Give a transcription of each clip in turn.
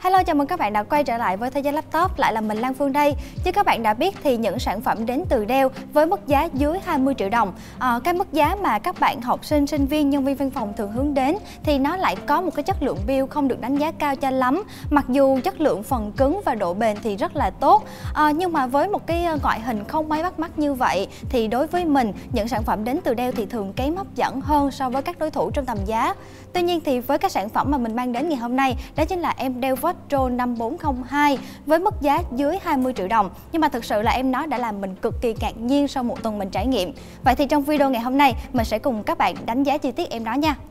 Hello, chào mừng các bạn đã quay trở lại với Thế giới Laptop, lại là mình Lan Phương đây. Như các bạn đã biết thì những sản phẩm đến từ Dell với mức giá dưới 20 triệu đồng, cái mức giá mà các bạn học sinh, sinh viên, nhân viên văn phòng thường hướng đến thì nó lại có một cái chất lượng build không được đánh giá cao cho lắm. Mặc dù chất lượng phần cứng và độ bền thì rất là tốt, nhưng mà với một cái ngoại hình không mấy bắt mắt như vậy thì đối với mình, những sản phẩm đến từ Dell thì thường kém hấp dẫn hơn so với các đối thủ trong tầm giá. Tuy nhiên thì với các sản phẩm mà mình mang đến ngày hôm nay, đó chính là em Dell Votro 5402 với mức giá dưới 20 triệu đồng. Nhưng mà thực sự là em nó đã làm mình cực kỳ ngạc nhiên sau một tuần mình trải nghiệm. Vậy thì trong video ngày hôm nay, mình sẽ cùng các bạn đánh giá chi tiết em nó nha.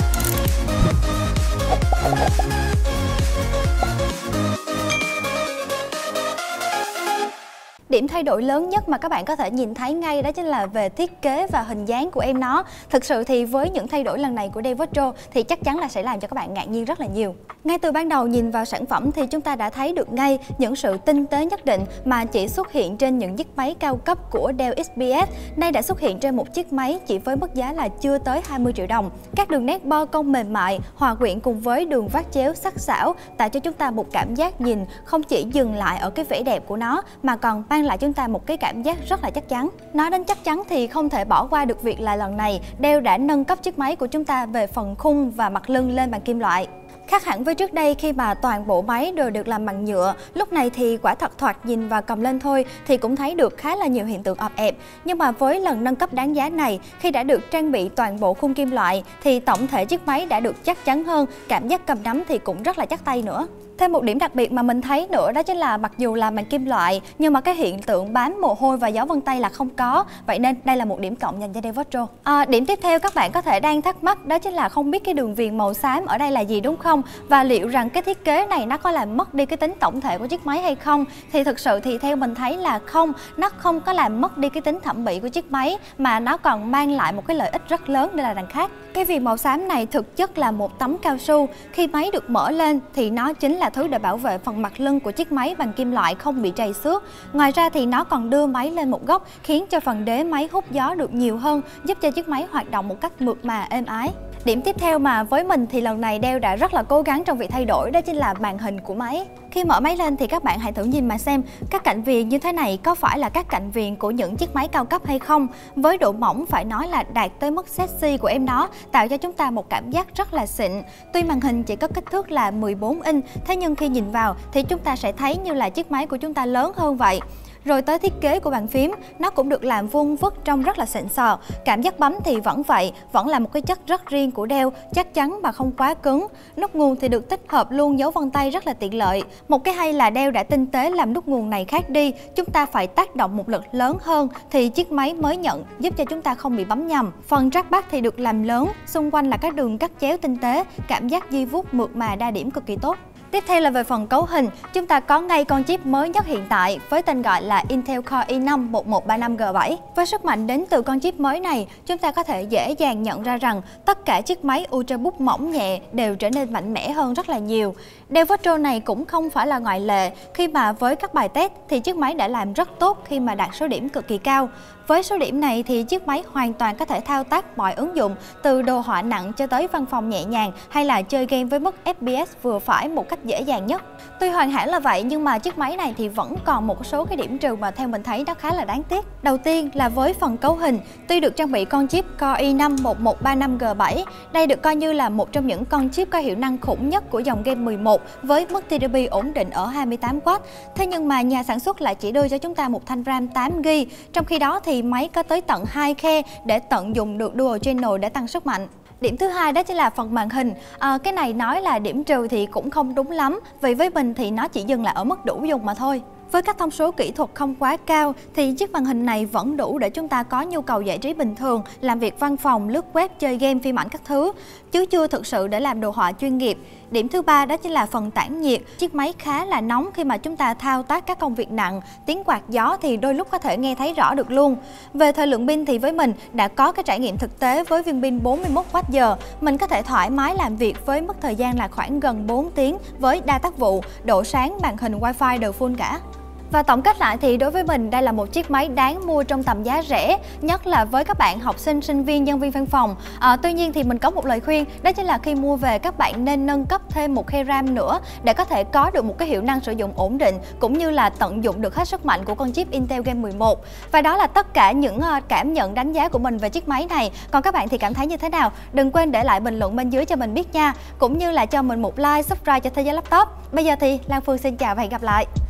Điểm thay đổi lớn nhất mà các bạn có thể nhìn thấy ngay đó chính là về thiết kế và hình dáng của em nó. Thực sự thì với những thay đổi lần này của Dell Votro thì chắc chắn là sẽ làm cho các bạn ngạc nhiên rất là nhiều. Ngay từ ban đầu nhìn vào sản phẩm thì chúng ta đã thấy được ngay những sự tinh tế nhất định mà chỉ xuất hiện trên những chiếc máy cao cấp của Dell XPS. Nay đã xuất hiện trên một chiếc máy chỉ với mức giá là chưa tới 20 triệu đồng. Các đường nét bo cong mềm mại, hòa quyện cùng với đường vát chéo sắc sảo tạo cho chúng ta một cảm giác nhìn không chỉ dừng lại ở cái vẻ đẹp của nó mà còn mang lại chúng ta một cái cảm giác rất là chắc chắn. Nói đến chắc chắn thì không thể bỏ qua được việc là lần này Dell đã nâng cấp chiếc máy của chúng ta về phần khung và mặt lưng lên bằng kim loại. Khác hẳn với trước đây khi mà toàn bộ máy đều được làm bằng nhựa, lúc này thì quả thật thoạt nhìn và cầm lên thôi thì cũng thấy được khá là nhiều hiện tượng ọp ẹp. Nhưng mà với lần nâng cấp đáng giá này, khi đã được trang bị toàn bộ khung kim loại thì tổng thể chiếc máy đã được chắc chắn hơn, cảm giác cầm nắm thì cũng rất là chắc tay nữa. Thêm một điểm đặc biệt mà mình thấy nữa đó chính là mặc dù là bằng kim loại nhưng mà cái hiện tượng bám mồ hôi và dấu vân tay là không có. Vậy nên đây là một điểm cộng dành cho Dell Votro. Điểm tiếp theo các bạn có thể đang thắc mắc đó chính là không biết cái đường viền màu xám ở đây là gì đúng không? Và liệu rằng cái thiết kế này nó có làm mất đi cái tính tổng thể của chiếc máy hay không? Thì thực sự thì theo mình thấy là không, nó không có làm mất đi cái tính thẩm mỹ của chiếc máy mà nó còn mang lại một cái lợi ích rất lớn đây là đằng khác. Cái viền màu xám này thực chất là một tấm cao su, khi máy được mở lên thì nó chính là thứ để bảo vệ phần mặt lưng của chiếc máy bằng kim loại không bị trầy xước. Ngoài ra thì nó còn đưa máy lên một góc khiến cho phần đế máy hút gió được nhiều hơn, giúp cho chiếc máy hoạt động một cách mượt mà êm ái. Điểm tiếp theo mà với mình thì lần này Dell đã rất là cố gắng trong việc thay đổi đó chính là màn hình của máy. Khi mở máy lên thì các bạn hãy thử nhìn mà xem các cạnh viền như thế này có phải là các cạnh viền của những chiếc máy cao cấp hay không. Với độ mỏng phải nói là đạt tới mức sexy của em nó, tạo cho chúng ta một cảm giác rất là xịn. Tuy màn hình chỉ có kích thước là 14 inch, thế nhưng khi nhìn vào thì chúng ta sẽ thấy như là chiếc máy của chúng ta lớn hơn vậy. Rồi tới thiết kế của bàn phím, nó cũng được làm vuông vức trông rất là xịn sò. Cảm giác bấm thì vẫn vậy, vẫn là một cái chất rất riêng của Dell, chắc chắn mà không quá cứng. Nút nguồn thì được tích hợp luôn dấu vân tay rất là tiện lợi. Một cái hay là Dell đã tinh tế làm nút nguồn này khác đi, chúng ta phải tác động một lực lớn hơn thì chiếc máy mới nhận, giúp cho chúng ta không bị bấm nhầm. Phần trackpad thì được làm lớn, xung quanh là các đường cắt chéo tinh tế, cảm giác di vuốt mượt mà đa điểm cực kỳ tốt. Tiếp theo là về phần cấu hình, chúng ta có ngay con chip mới nhất hiện tại với tên gọi là Intel Core i5 1135G7. Với sức mạnh đến từ con chip mới này, chúng ta có thể dễ dàng nhận ra rằng tất cả chiếc máy Ultrabook mỏng nhẹ đều trở nên mạnh mẽ hơn rất là nhiều. Dell Votro này cũng không phải là ngoại lệ khi mà với các bài test thì chiếc máy đã làm rất tốt khi mà đạt số điểm cực kỳ cao. Với số điểm này thì chiếc máy hoàn toàn có thể thao tác mọi ứng dụng từ đồ họa nặng cho tới văn phòng nhẹ nhàng hay là chơi game với mức FPS vừa phải một cách dễ dàng nhất. Tuy hoàn hảo là vậy nhưng mà chiếc máy này thì vẫn còn một số cái điểm trừ mà theo mình thấy nó khá là đáng tiếc. Đầu tiên là với phần cấu hình, tuy được trang bị con chip Core i5 1135G7, đây được coi như là một trong những con chip có hiệu năng khủng nhất của dòng game 11 với mức TDP ổn định ở 28W. Thế nhưng mà nhà sản xuất lại chỉ đưa cho chúng ta một thanh RAM 8GB, trong khi đó thì máy có tới tận 2 khe để tận dụng được Dual Channel để tăng sức mạnh. Điểm thứ hai đó chính là phần màn hình. Cái này nói là điểm trừ thì cũng không đúng lắm, vì với mình thì nó chỉ dừng lại ở mức đủ dùng mà thôi. Với các thông số kỹ thuật không quá cao thì chiếc màn hình này vẫn đủ để chúng ta có nhu cầu giải trí bình thường, làm việc văn phòng, lướt web, chơi game, phim ảnh các thứ, chứ chưa thực sự để làm đồ họa chuyên nghiệp. Điểm thứ ba đó chính là phần tản nhiệt. Chiếc máy khá là nóng khi mà chúng ta thao tác các công việc nặng, tiếng quạt gió thì đôi lúc có thể nghe thấy rõ được luôn. Về thời lượng pin thì với mình đã có cái trải nghiệm thực tế với viên pin 41Wh. Mình có thể thoải mái làm việc với mức thời gian là khoảng gần 4 tiếng với đa tác vụ, độ sáng, màn hình wifi đều full cả. Và tổng kết lại thì đối với mình đây là một chiếc máy đáng mua trong tầm giá rẻ, nhất là với các bạn học sinh, sinh viên, nhân viên văn phòng. Tuy nhiên thì mình có một lời khuyên, đó chính là khi mua về các bạn nên nâng cấp thêm một khe RAM nữa để có thể có được một cái hiệu năng sử dụng ổn định cũng như là tận dụng được hết sức mạnh của con chip Intel Game 11. Và đó là tất cả những cảm nhận đánh giá của mình về chiếc máy này. Còn các bạn thì cảm thấy như thế nào? Đừng quên để lại bình luận bên dưới cho mình biết nha, cũng như là cho mình một like, subscribe cho Thế Giới Laptop. Bây giờ thì Lan Phương xin chào và hẹn gặp lại.